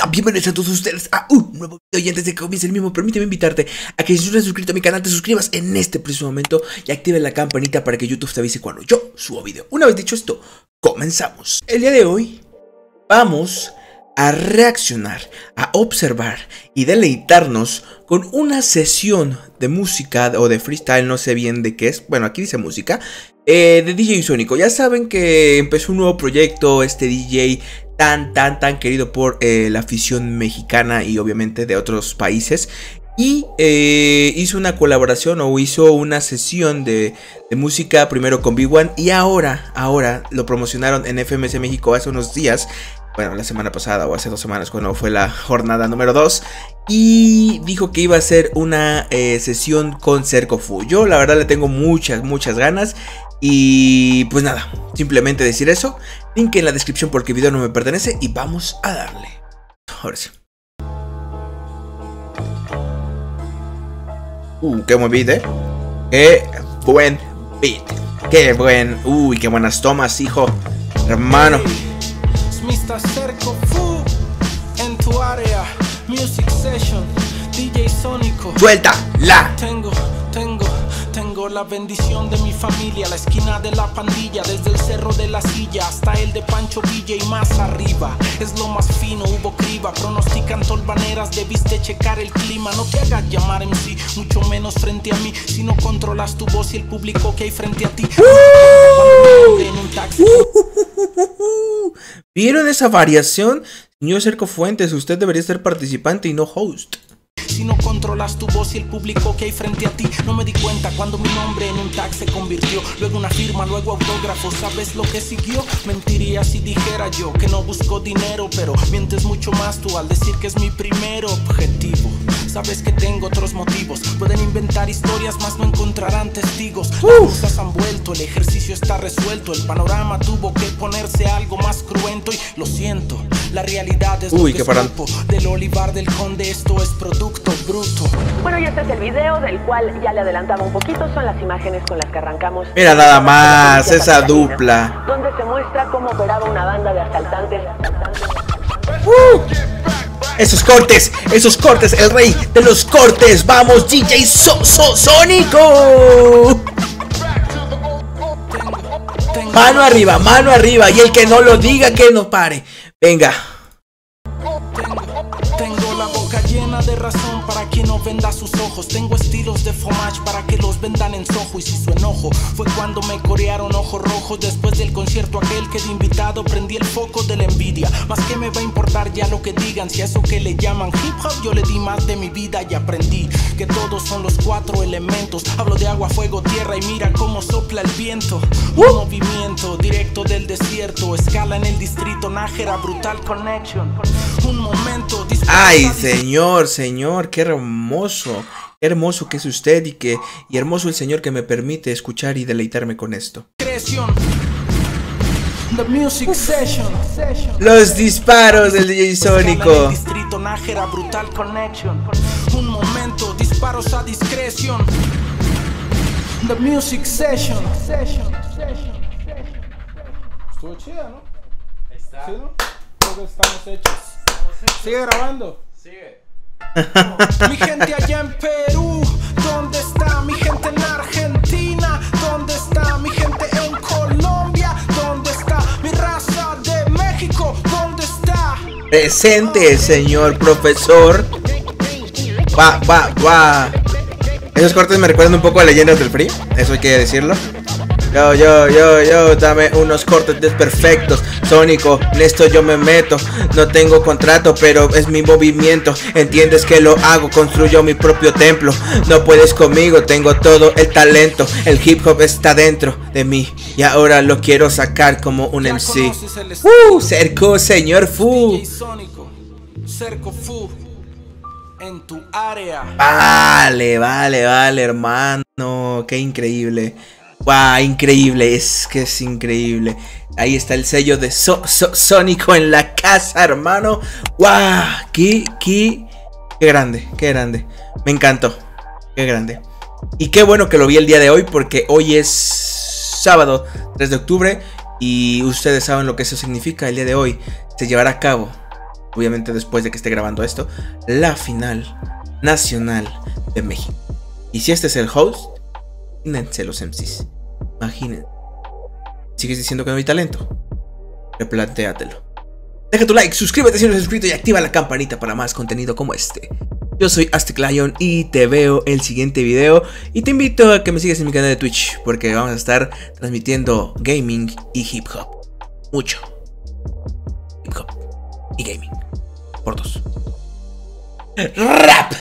Hola, bienvenidos a todos ustedes a un nuevo video. Y antes de que comience el mismo, permíteme invitarte a que si no estás suscrito a mi canal, te suscribas en este preciso momento y active la campanita para que YouTube te avise cuando yo subo video. Una vez dicho esto, comenzamos. El día de hoy vamos a reaccionar, a observar y deleitarnos con una sesión de música o de freestyle, no sé bien de qué es, bueno, aquí dice música, de DJ Sónico. Ya saben que empezó un nuevo proyecto, este DJ tan querido por la afición mexicana y obviamente de otros países. Y hizo una colaboración o hizo una sesión de música primero con B1 y ahora lo promocionaron en FMS México hace unos días. Bueno, la semana pasada o hace 2 semanas cuando fue la jornada número 2. Y dijo que iba a ser una sesión con Cerco Fu. Yo la verdad le tengo muchas ganas. Y pues nada, simplemente decir eso. Link en la descripción porque el video no me pertenece. Y vamos a darle. Ahora sí. Qué buen beat, qué buen beat. Qué buen. Uy, qué buenas tomas, hijo. Hermano. Mr. Cerco Fu en tu área, Music Session, DJ Sónico. ¡Suéltala! Tengo la bendición de mi familia, la esquina de la pandilla, desde el cerro de la silla hasta el de Pancho Villa y más arriba. Es lo más fino, hubo criba, pronostican tolvaneras, debiste checar el clima. No te hagas llamar en sí, mucho menos frente a mí, si no controlas tu voz y el público que hay frente a ti. ¿Vieron esa variación? Señor Cerco Fuentes, usted debería ser participante y no host. Si no controlas tu voz y el público que hay frente a ti. No me di cuenta cuando mi nombre en un tag se convirtió. Luego una firma, luego autógrafo. ¿Sabes lo que siguió? Mentiría si dijera yo que no busco dinero, pero mientes mucho más tú al decir que es mi primer objetivo. Sabes que tengo otros motivos. Pueden inventar historias, mas no encontrarán testigos. Las cosas han vuelto, el ejercicio está resuelto. El panorama tuvo que ponerse algo más cruento. Y lo siento, la realidad es lo que escupo. Del olivar del conde esto es producto bruto. Bueno, y este es el video del cual ya le adelantaba un poquito. Son las imágenes con las que arrancamos. Mira nada más esa dupla, donde se muestra cómo operaba una banda de asaltantes. Esos cortes, el rey de los cortes. Vamos, DJ Sónico. Mano arriba, y el que no lo diga que no pare. Venga. Tengo la boca llena de razón para quien no venda sus ojos. Tengo estilos de fromage para que los vendan en Soho. Y si su enojo fue cuando me corearon ojos rojos después del concierto aquel que de invitado prendí el foco de la envidia. Más que me va a importar ya lo que digan, si a eso que le llaman hip hop yo le di más de mi vida y aprendí que todos son los 4 elementos. Hablo de agua, fuego, tierra y mira cómo sopla el viento. Un movimiento directo del desierto, escala en el distrito Nájera, brutal connection. Un momento. Ay, señor, qué hermoso que es usted y hermoso el señor que me permite escuchar y deleitarme con esto. The Music Session. Los disparos del DJ Sónico. Distrito Nájera, brutal connection. Un momento, disparos a discreción. The Music Session. Estuvo chida, ¿no? Está. ¿Sí, no? Creo que estamos hechos. Sigue grabando. Sigue. Mi gente allá en Perú, ¿dónde está? Mi gente en Argentina, ¿dónde está? Mi gente en Colombia, ¿dónde está? Mi raza de México, ¿dónde está? Presente, señor profesor. Va. Esos cortes me recuerdan un poco a Leyendas del Free, eso hay que decirlo. Yo, dame unos cortes desperfectos. Sónico, en esto yo me meto. No tengo contrato, pero es mi movimiento. Entiendes que lo hago, construyo mi propio templo. No puedes conmigo, tengo todo el talento. El hip hop está dentro de mí y ahora lo quiero sacar como un MC. Cerco, señor Fu. Cerco Fu en tu área. Vale, hermano. Qué increíble. Wow, increíble, es increíble. Ahí está el sello de Sónico en la casa, hermano. Wow, qué grande. Me encantó, qué grande. Y qué bueno que lo vi el día de hoy, porque hoy es sábado 3 de octubre y ustedes saben lo que eso significa. El día de hoy se llevará a cabo obviamente después de que esté grabando esto, la final nacional de México. Y si este es el host, imagínense los MCs. Imagínense. ¿Sigues diciendo que no hay talento? Replantéatelo. Deja tu like, suscríbete si no eres suscrito y activa la campanita para más contenido como este. Yo soy Aztec Lion y te veo el siguiente video. Y te invito a que me sigas en mi canal de Twitch, porque vamos a estar transmitiendo gaming y hip hop. Mucho hip hop y gaming. Por dos. ¡Rap!